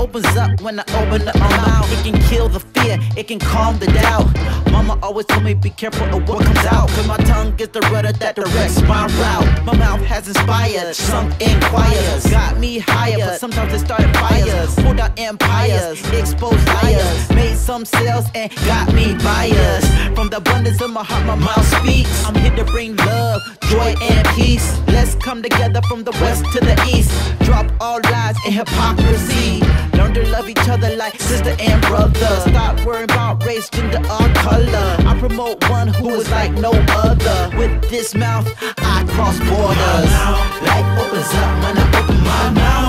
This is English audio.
opens up when I open up my mouth. It can kill the fear, it can calm the doubt. Mama always told me be careful of what comes out, cause my tongue is the rudder that directs my route. My mouth has inspired, sung in choirs, got me higher, but sometimes it started fires. Pulled out empires, exposed liars, made some sales and got me buyers. From the abundance of my heart, my mouth speaks. I'm here to bring love, joy and peace. Let's come together from the west to the east. Drop all lies and hypocrisy. Learn to love each other like sister and brother. Stop worrying about race, gender, or color. I promote one who is like no other. With this mouth, I cross borders. Life opens up when I open my mouth.